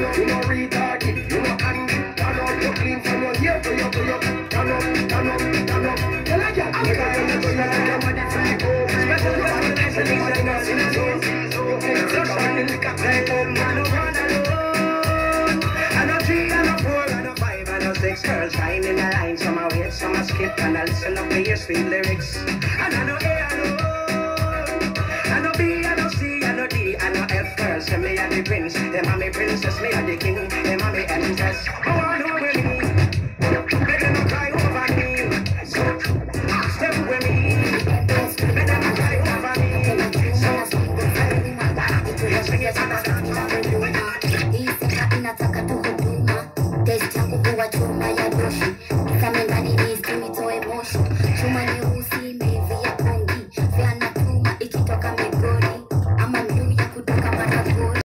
You know retarded, you know handy. Turn up, you clean from your hair to your. Turn up. You like your anchor, you your money free go. Special destination, in a zone. Instruction in the capital, man, no run alone. And a 3, and a 4, and a 5, and a 6 girls trying in a line. Some are wait, some are skip, and I listen up to your sweet lyrics. And I know A, I know I know B, I know C, I know D, I know F girls. Them me are the prince, them are me princess, me are the king, them are me empress. Go on over me, let them cry over me. So ask them with me, let them cry over me. So sing it and I dance.